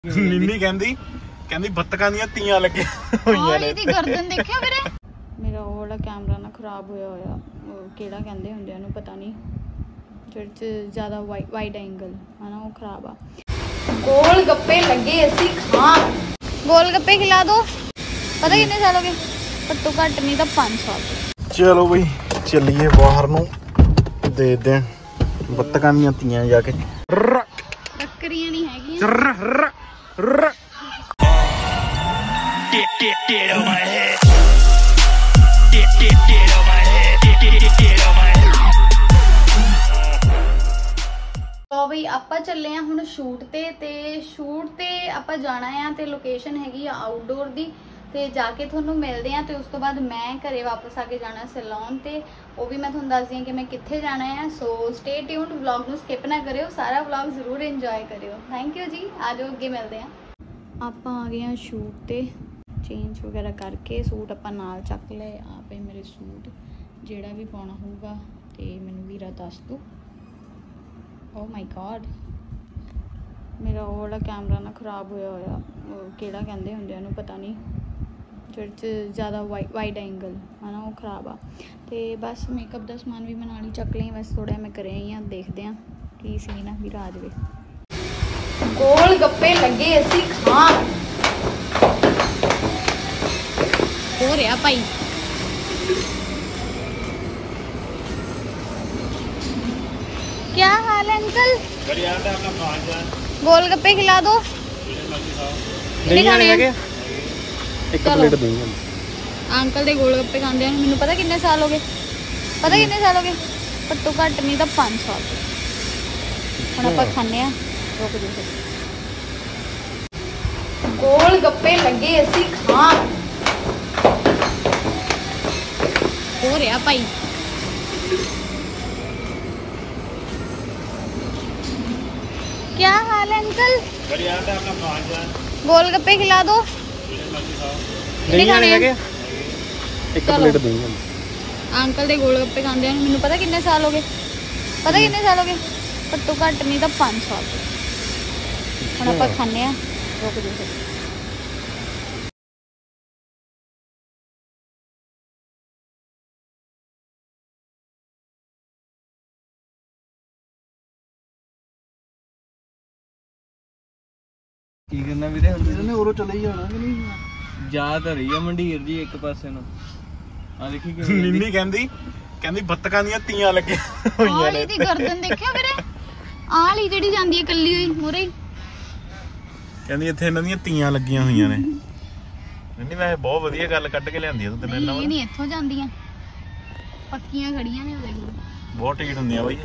ਨਿੰਨੀ ਕਹਿੰਦੀ ਬੱਤਕਾਂ ਦੀਆਂ ਤੀਆਂ ਲੱਗੇ ਹੋਈਆਂ ਨੇ। ਇਹਦੀ ਗਰਦਨ ਦੇਖਿਆ ਵੀਰੇ? ਮੇਰਾ ਉਹ ਵਾਲਾ ਕੈਮਰਾ ਨਾ ਖਰਾਬ ਹੋਇਆ ਉਹ ਕਿਹੜਾ ਕਹਿੰਦੇ ਹੁੰਦੇ ਉਹਨੂੰ ਪਤਾ ਨਹੀਂ, ਜਿਹੜੇ 'ਚ ਜ਼ਿਆਦਾ ਵਾਈਡ ਐਂਗਲ ਹੈ ਨਾ, ਉਹ ਖਰਾਬ ਆ। ਗੋਲ ਗੱਪੇ ਲੱਗੇ ਅਸੀਂ ਖਾਣ। ਗੋਲ ਗੱਪੇ ਖਿਲਾ ਦੋ। ਪਤਾ ਕਿੰਨੇ ਸਾਲ ਹੋ ਗਏ? ਘੱਟੋ ਘੱਟ ਨਹੀਂ ਤਾਂ 5 ਸਾਲ। ਚਲੋ ਬਈ ਚੱਲੀਏ ਬਾਹਰ ਨੂੰ, ਦੇਖਦੇ ਆਂ ਬੱਤਕਾਂ ਦੀਆਂ ਤੀਆਂ ਜਾ ਕੇ। ਟੱਕਰੀਆਂ ਨਹੀਂ ਹੈਗੀਆਂ। तो बई आप चले हैं हुण शूट ते शूट ते आप जाना है ते लोकेशन हैगी आउटडोर दी ते जाके थोनू मिलते हैं। तो उस तो बाद मैं घरे वापस आके जाना सैलून ते वो भी मैं थोनू दस दी कि मैं कित्थे जाना है। सो स्टे ट्यून्ड, व्लॉग नू स्किप ना करियो, सारा व्लॉग जरूर इंजॉय करियो। थैंक यू जी। आ जाओ अगे मिलते हैं। आप आ गए हैं शूट ते, चेंज वगैरह करके सूट आप नाल चक ले। आप मेरे सूट जेड़ा भी पाना होगा तो मैनू वीरा दस दो। ओ माय गॉड, मेरा वो वाला कैमरा ना खराब होया केड़ा कहंदे हुंदे उहनूं पता नहीं, जेह्दे च ज़्यादा वाइड एंगल है ना, वो खराब आ। तो बस मेकअप का समान भी मैं नाल ही चक लिया। वैसे थोड़ा मैं करे ही हाँ, देखते हैं की सीन है वीरा आ जाए। गोल गप्पे लगे असी खान। हो रहा भाई क्या हाल है अंकल? गोल गप्पे खिला दो। नहीं खाने हैं? एक प्लेट देंगे अंकल दे गोल गप्पे खांदे हैं। मैनूं पता कितने साल हो गए? पता कितने साल हो गए? घट्टो घट नहीं तो 5 साल। हुण आपां खाने आ। रुक जाओ। गोल गप्पे लगे असी खान। हो रहा भाई क्या हाल है अंकल? गोल गप्पे खिला दो। नहीं खाने हैं? एक प्लेट देंगे अंकल दे गोल गप्पे खांदे हैं। मैनूं पता कितने साल हो गए? पता कितने साल हो गए? घट्टो घट नहीं तो 5 साल। हुण आपां खाने आ। रुक जाओ। ਕੀ ਕਰਨਾ ਵੀਰੇ? ਹੁਣ ਇਹਨੇ ਉਰੋਂ ਚਲੇ ਹੀ ਜਾਣਾ ਕਿ ਨਹੀਂ? ਜਾ ਤਾਂ ਰਹੀ ਆ ਮੰਡੀਰ ਜੀ ਇੱਕ ਪਾਸੇ ਨੂੰ। ਆ ਦੇਖੀ ਕਿ ਨਿੰਨੀ ਕਹਿੰਦੀ ਬੱਤਕਾਂ ਦੀਆਂ ਤੀਆਂ ਲੱਗੇ ਹੋਈਆਂ ਨੇ। ਇਹਦੀ ਗਰਦਨ ਦੇਖਿਆ ਵੀਰੇ? ਆਹ ਵਾਲੀ ਜਿਹੜੀ ਜਾਂਦੀ ਹੈ ਕੱਲੀ ਹੋਈ ਮੂਰੇ, ਕਹਿੰਦੀ ਇੱਥੇ ਇਹਨਾਂ ਦੀਆਂ ਤੀਆਂ ਲੱਗੀਆਂ ਹੋਈਆਂ ਨੇ। ਨਹੀਂ ਵੈਸੇ ਬਹੁਤ ਵਧੀਆ ਗੱਲ ਕੱਢ ਕੇ ਲਿਆਂਦੀ ਤੂੰ ਤੇ ਮੇਰੇ ਨਾਲ। ਇਹ ਨਹੀਂ ਇੱਥੋਂ ਜਾਂਦੀਆਂ, ਪੱਕੀਆਂ ਖੜੀਆਂ ਨੇ। ਉਹਦੇ ਕੋਲ ਬਹੁਤ ਟਿਕਟ ਹੁੰਦੀਆਂ ਬਾਈ।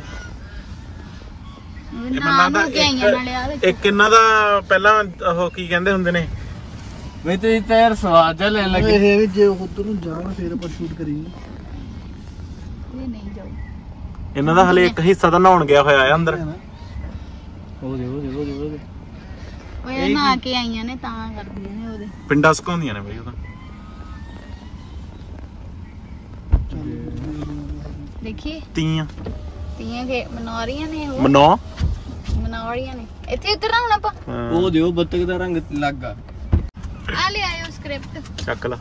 ਇਹ ਮੈਨੂੰ ਲੱਗਦਾ ਇੱਕ ਇਹਨਾਂ ਦਾ ਪਹਿਲਾਂ ਉਹ ਕੀ ਕਹਿੰਦੇ ਹੁੰਦੇ ਨੇ ਬਈ ਤੁਸੀਂ ਤਾਂ ਯਾਰ ਸਵਾਦ ਜਾ ਲੈਣ ਲੱਗੇ। ਇਹ ਵੀ ਜੇ ਉਧਰ ਨੂੰ ਜਾਣਾ ਫਿਰ ਆਪਾਂ ਸ਼ੂਟ ਕਰੀਏ। ਇਹ ਨਹੀਂ ਜਾਓ। ਇਹਨਾਂ ਦਾ ਹਲੇ ਇੱਕ ਹਿੱਸਾ ਤਾਂ ਨਹਾਉਣ ਗਿਆ ਹੋਇਆ ਆ ਅੰਦਰ। ਹੋ ਦੇ ਓਏ ਨਹਾ ਕੇ ਆਈਆਂ ਨੇ ਤਾਂ ਕਰਦੀਆਂ ਨੇ। ਉਹਦੇ ਪਿੰਡਾਂ ਸੁਕਾਉਂਦੀਆਂ ਨੇ ਬਈ। ਉਹਦਾ ਦੇਖੀਏ ਤੀਆਂ ਕੇ ਮਨਾ ਰਹੀਆਂ ਨੇ। ਉਹ ਮਨਾ ਰਹੀਆਂ ਨੇ। ਇੱਥੇ ਉਤਰਨਾ ਹੁਣ ਆਪਾਂ। ਉਹ ਦਿਓ ਬੱਤਕ ਦਾ ਰੰਗ ਲੱਗਾ। ਆ ਲੈ ਆਇਓ ਸਕ੍ਰਿਪਟ ਚੱਕ ਲਾ।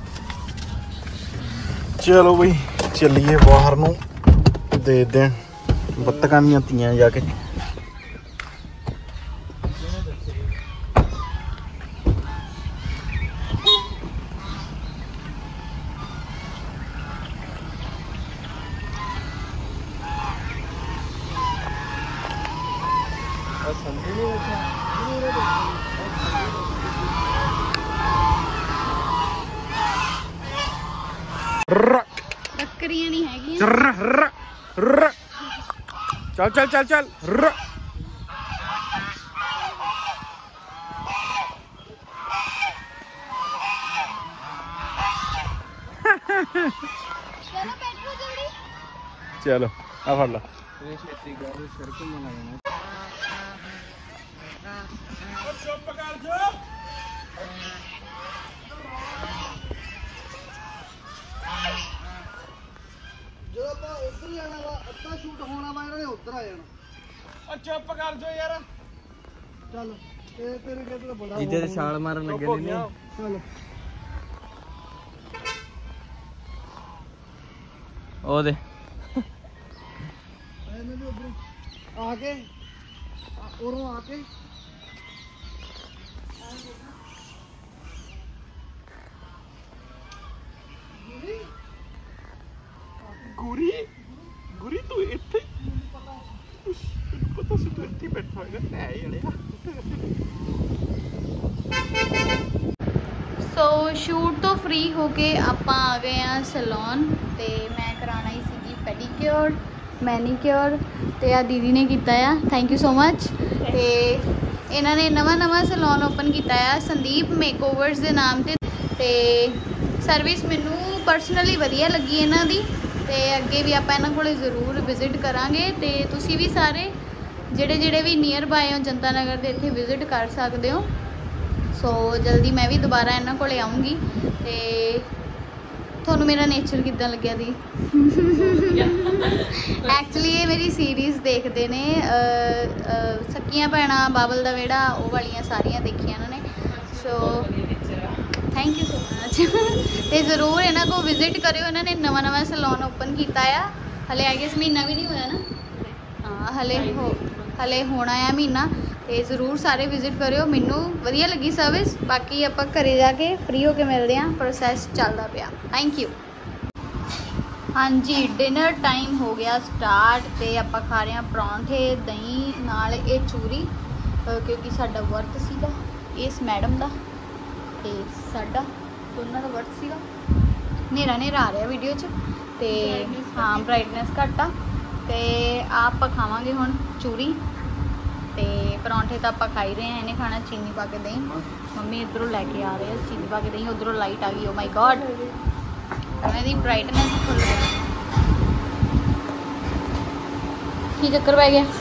ਚਲੋ ਬਈ ਚੱਲੀਏ ਬਾਹਰ ਨੂੰ, ਦੇਖਦੇ ਆਂ ਬੱਤਕਾਂ ਦੀਆਂ ਤੀਆਂ ਜਾ ਕੇ। ਟੱਕਰੀਆਂ ਨਹੀਂ ਹੈਗੀਆਂ। ਚੱਲ ਚਲੋ ਬੈਠੋ ਜਲਦੀ। ਚਲੋ ਆ ਫੜ ਲਾ। ਇਹ ਛੇਤੀ ਕਰ ਸਿਰ ਘੁੰਮਣ ਲੱਗ ਜਾਣਾ। ਚੁੱਪ ਕਰ ਜਾ। ਜਦੋਂ ਆਪਾਂ ਉੱਧਰ ਜਾਣਾ ਵਾ, ਅੱਧਾ ਸ਼ੂਟ ਹੋਣਾ ਵਾ, ਇਹਨਾਂ ਨੇ ਉੱਧਰ ਆ ਜਾਣਾ। ਚੁੱਪ ਕਰ ਜਾ ਯਾਰ। ਚੱਲ ਇਹ ਤੇਰੇ ਕਹਿੰਦੇ ਤਾਂ ਬੜਾ ਜਿੱਦੇ ਤੇ ਛਾਲ ਮਾਰਨ ਲੱਗੇ ਨੇ ਚੱਲ ਉਹਦੇ ਇਹਨੇ ਵੀ ਉਧਰੋਂ ਆ ਕੇ ਉਰੋਂ ਆ ਕੇ ਗੁਰੀ ਗੁਰੀ ਤੂੰ ਇੱਥੇ ਪਤਾ ਸੀ ਤੂੰ ਇੱਥੇ ਬੈਠਾ ਹੋਏਗਾ ਐ ਜੜਿਆ। ਸੋ ਸ਼ੂਟ ਤੋਂ ਫ੍ਰੀ ਹੋ ਕੇ ਆਪਾਂ ਆ ਗਏ ਆ ਸੈਲੂਨ ਤੇ ਮੈਂ ਕਰਾਉਣਾ ਹੀ ਸੀਗੀ ਪੈਡੀਕਿਉਰ ਮੈਨੀਕਿਉਰ ਤੇ ਆ ਦੀਦੀ ਨੇ ਕੀਤਾ ਆ, ਥੈਂਕ ਯੂ ਸੋ ਮਚ। ਤੇ ਇਹਨਾਂ ਨੇ ਨਵਾਂ ਸੈਲੂਨ ਓਪਨ ਕੀਤਾ ਆ ਸੰਦੀਪ ਮੇਕਓਵਰਸ ਦੇ ਨਾਮ ਤੇ ਸਰਵਿਸ ਮੈਨੂੰ ਪਰਸਨਲੀ ਵਧੀਆ ਲੱਗੀ ਇਹਨਾਂ ਦੀ ਤੇ ਅੱਗੇ ਵੀ ਆਪਾਂ ਇਹਨਾਂ ਕੋਲੇ ਜ਼ਰੂਰ ਵਿਜ਼ਿਟ ਕਰਾਂਗੇ ਤੇ ਤੁਸੀਂ ਵੀ ਸਾਰੇ ਜਿਹੜੇ ਵੀ ਨੀਅਰ ਬਾਏ ਹੋ ਜਨਤਾ ਨਗਰ ਦੇ ਇੱਥੇ ਵਿਜ਼ਿਟ ਕਰ ਸਕਦੇ ਹੋ। ਸੋ ਜਲਦੀ ਮੈਂ ਵੀ ਦੁਬਾਰਾ ਇਹਨਾਂ ਕੋਲੇ ਆਉਂਗੀ। ਤੇ ਤੁਹਾਨੂੰ ਮੇਰਾ ਨੇਚਰ ਕਿੱਦਾਂ ਲੱਗਿਆ ਦੀ? ਐਕਚੁਅਲੀ ਇਹ ਮੇਰੀ ਸੀਰੀਜ਼ ਦੇਖਦੇ ਨੇ ਸਕੀਆਂ ਭੈਣਾਂ, ਬਾਬਲ ਦਾ ਵਿਹੜਾ, ਉਹ ਵਾਲੀਆਂ ਸਾਰੀਆਂ ਦੇਖੀਆਂ ਇਹਨਾਂ ਨੇ। So thank you so much. ਤੇ ਜ਼ਰੂਰ ਇਹਨਾਂ ਕੋਲ ਵਿਜ਼ਿਟ ਕਰਿਓ। ਇਹਨਾਂ ਨੇ ਨਵਾਂ ਸੈਲੂਨ ਓਪਨ ਕੀਤਾ ਆ, ਹਲੇ ਆਈ ਗੈਸ ਮਹੀਨਾ ਵੀ ਨਹੀਂ ਹੋਇਆ ਨਾ। ਹਾਂ ਹਲੇ ਹੋਣਾ ਆ ਮਹੀਨਾ। ਤੇ ਜ਼ਰੂਰ ਸਾਰੇ ਵਿਜ਼ਿਟ ਕਰਿਓ। ਮੈਨੂੰ ਵਧੀਆ ਲੱਗੀ ਸਰਵਿਸ। ਬਾਕੀ ਆਪਾਂ ਘਰੇ ਜਾ ਕੇ ਫ੍ਰੀ ਹੋ ਕੇ ਮਿਲਦੇ ਹਾਂ, ਪ੍ਰੋਸੈਸ ਚੱਲਦਾ ਪਿਆ। Thank you. ਹਾਂਜੀ ਡਿਨਰ ਟਾਈਮ ਹੋ ਗਿਆ ਸਟਾਰਟ ਤੇ ਆਪਾਂ ਖਾ ਰਹੇ ਹਾਂ ਪਰੌਂਠੇ ਦਹੀਂ ਨਾਲ ਇਹ ਚੂਰੀ, ਕਿਉਂਕਿ ਸਾਡਾ ਵਰਤ ਸੀਗਾ ਇਸ ਮੈਡਮ ਦਾ ਤੇ ਸਾਡਾ ਦੋਨਾਂ ਦਾ ਵਰਤ ਸੀਗਾ। ਹਨੇਰਾ ਆ ਰਿਹਾ ਵੀਡੀਓ 'ਚ ਤੇ ਹਾਂ ਬਰਾਈਟਨੈਸ ਘੱਟ ਆ। ਤੇ ਆਪਾਂ ਖਾਵਾਂਗੇ ਹੁਣ ਚੂਰੀ ਤੇ ਪਰੌਂਠੇ ਤਾਂ ਆਪਾਂ ਖਾ ਹੀ ਰਹੇ ਹਾਂ। ਇਹਨੇ ਖਾਣਾ ਚੀਨੀ ਪਾ ਕੇ ਦਹੀਂ। ਮੰਮੀ ਇੱਧਰੋਂ ਲੈ ਕੇ ਆ ਰਹੇ ਆ ਚੀਨੀ ਪਾ ਕੇ ਦਹੀਂ। ਉੱਧਰੋਂ ਲਾਈਟ ਆ ਗਈ। ਓ ਮਾਈ ਗॉड ਉਹਨਾਂ ਦੀ ਬਰਾਈਟਨੈਸ ਫੁੱਲ ਗਈ। ਕੀ ਚੱਕਰ ਪੈ ਗਿਆ?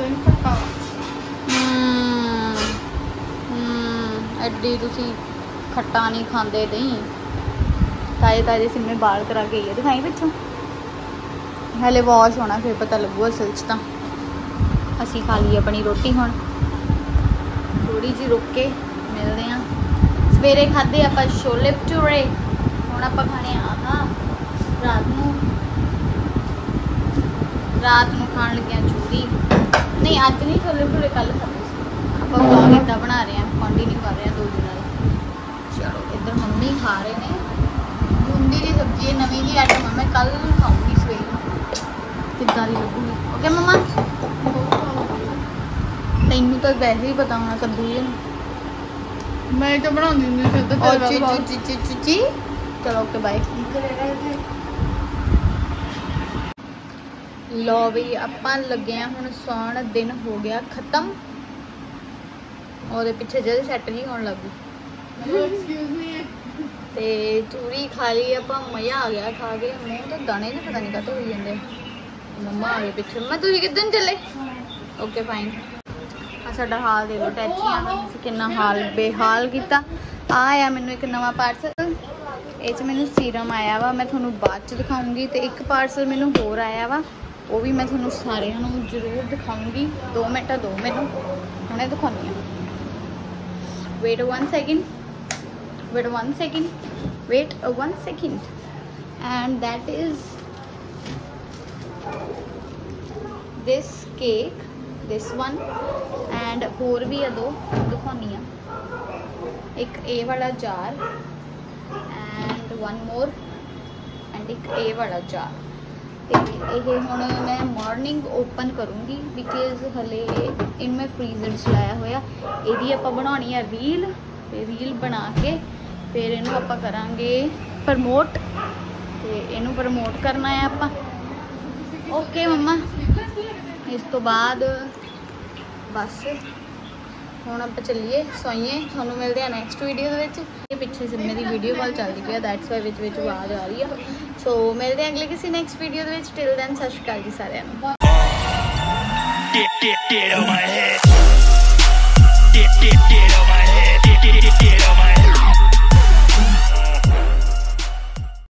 ਐਡੀ ਤੁਸੀਂ ਖੱਟਾ ਨਹੀਂ ਖਾਂਦੇ ਦਹੀਂ। ਤਾਜ਼ੇ ਸਿੰਮੇ ਬਾਲ ਕਰਾ ਕੇ ਆਈ ਹੈ, ਦਿਖਾਈ ਪਿੱਛੋਂ। ਹਲੇ ਵਾਸ਼ ਹੋਣਾ ਫਿਰ ਪਤਾ ਲੱਗੂ ਅਸਲ 'ਚ। ਤਾਂ ਅਸੀਂ ਖਾ ਲਈ ਆਪਣੀ ਰੋਟੀ, ਹੁਣ ਥੋੜੀ ਜਿਹੀ ਰੁਕ ਕੇ ਮਿਲਦੇ ਹਾਂ। ਸਵੇਰੇ ਖਾਧੇ ਆਪਾਂ ਛੋਲੇ ਭਟੂਰੇ, ਹੁਣ ਆਪਾਂ ਖਾਣੇ ਆਹ ਰਾਤ ਨੂੰ ਖਾਣ ਲੱਗਿਆ ਚੂਰੀ। ਨਹੀਂ ਅੱਜ ਨਹੀਂ ਛੋਲੇ ਭਟੂਰੇ, ਕੱਲ ਖਾਧੇ ਸੀ ਆਪਾਂ। ਵਲੌਗ ਇੱਦਾਂ ਬਣਾ ਰਹੇ ਹਾਂ, ਕੰਟੀਨਿਊ ਕਰ ਰਹੇ ਹਾਂ 2 ਦਿਨਾਂ ਲਈ। ਚਲੋ ਇੱਧਰ ਮੰਮੀ ਖਾ ਰਹੇ ਨੇ ਬੂੰਦੀ ਦੀ ਸਬਜ਼ੀ, ਨਵੀਂ ਜੀ ਆਈਟਮ। ਮੈਂ ਕੱਲ ਖਾਊਂਗੀ ਸਵੇਰੇ, ਕਿੱਦਾਂ ਦੀ ਲੱਗੂਗੀ। Okay mumma? ਤੈਨੂੰ ਤਾਂ ਵੈਸੇ ਹੀ ਪਤਾ ਹੋਣਾ ਕੱਦੂ ਜੀ ਮੈਂ ਤਾਂ ਬਣਾਉਂਦੀ ਹੁੰਦੀ ਸੀ ਤਾਂ ਚੀ। ਚਲੋ ਓਕੇ ਬਾਏ। ਲੋ ਵੀ ਆਪਾਂ ਲੱਗੇ ਆ ਹੁਣ ਸੌਣ। ਦਿਨ ਹੋ ਗਿਆ ਖਤਮ। ਉਹਦੇ ਪਿੱਛੇ ਜਿਹੜੇ ਸੈੱਟ ਜੀ ਹੋਣ ਲੱਗੀ ਐਕਸਕਿਊਜ਼ ਮੀ। ਤੇ ਚੂਰੀ ਖਾ ਲਈ ਆਪਾਂ, ਮਜ਼ਾ ਆ ਗਿਆ ਖਾ ਕੇ। ਮੂੰਹ ਤਾਂ ਦਾਣੇ ਨੇ ਪਤਾ ਨਹੀਂ ਕਾਹਤੋਂ ਹੋਈ ਜਾਂਦੇ। ਮੰਮਾ ਆ ਗਏ ਪਿੱਛੇ। ਮੈਂ ਤੁਸੀਂ ਕਿੱਦਾਂ ਨੂੰ ਚੱਲੇ? Okay fine. ਆ ਸਾਡਾ ਹਾਲ ਦੇ ਲੋ ਟੈਚੀਆਂ ਦਾ ਕਿੰਨਾ ਹਾਲ ਬੇਹਾਲ ਕੀਤਾ। ਆ ਮੈਨੂੰ ਇੱਕ ਨਵਾਂ ਪਾਰਸਲ, ਇਹ 'ਚ ਮੈਨੂੰ ਸੀਰਮ ਆਇਆ ਵਾ। ਮੈਂ ਤੁਹਾਨੂੰ ਬਾਅਦ 'ਚ ਦਿਖਾਉਂਗੀ। ਤੇ ਇੱਕ ਪਾਰਸਲ ਮੈਨੂੰ ਹੋਰ ਆਇਆ ਵਾ, ਉਹ ਵੀ ਮੈਂ ਤੁਹਾਨੂੰ ਸਾਰਿਆਂ ਨੂੰ ਜ਼ਰੂਰ ਦਿਖਾਉਂਗੀ। 2 ਮਿੰਟ ਦਿਓ ਮੈਨੂੰ, ਹੁਣੇ ਦਿਖਾਉਂਦੀ ਹਾਂ। Wait 1 second and that is this cake, this one and ਹੋਰ ਵੀ ਆ 2 ਦਿਖਾਉਣੀ ਆ। ਇੱਕ ਇਹ ਵਾਲਾ jar and one more and ਇੱਕ ਇਹ ਵਾਲਾ ਜਾਰ। ਤੇ ਇਹ ਹੁਣ ਮੈਂ ਮਾਰਨਿੰਗ ਓਪਨ ਕਰੂੰਗੀ ਬਿਕਾਜ਼ ਹਲੇ ਇਹਨੂੰ ਮੈਂ ਫ੍ਰੀਜ਼ਰ 'ਚ ਲਾਇਆ ਹੋਇਆ। ਇਹਦੀ ਆਪਾਂ ਬਣਾਉਣੀ ਆ ਰੀਲ, ਤੇ ਰੀਲ ਬਣਾ ਕੇ ਫਿਰ ਇਹਨੂੰ ਆਪਾਂ ਕਰਾਂਗੇ ਪ੍ਰਮੋਟ। ਤੇ ਇਹਨੂੰ ਪ੍ਰਮੋਟ ਕਰਨਾ ਹੈ ਆਪਾਂ। Okay mumma. ਇਸ ਤੋਂ ਬਾਅਦ ਬਸ ਹੁਣ ਆਪਾਂ ਚੱਲੀਏ ਸੋਈਏ। ਤੁਹਾਨੂੰ ਮਿਲਦੇ ਆ ਨੈਕਸਟ ਵੀਡੀਓ ਦੇ ਵਿੱਚ। ਇਹ ਪਿੱਛੇ ਸਿੰਮੇ ਦੀ ਵੀਡੀਓ ਕਾਲ ਚੱਲਦੀ ਪਈ ਆ, ਦੈਟਸ ਵਾਈ ਵਿੱਚ ਆਵਾਜ਼ ਆ ਰਹੀ ਆ। ਸੋ ਮਿਲਦੇ ਆ ਅਗਲੇ ਕਿਸੇ ਨੈਕਸਟ ਵੀਡੀਓ ਦੇ ਵਿੱਚ। ਟਿਲ ਦੈਨ ਸਤਿ ਸ਼੍ਰੀ ਅਕਾਲ ਜੀ ਸਾਰਿਆਂ ਨੂੰ। Get on my head.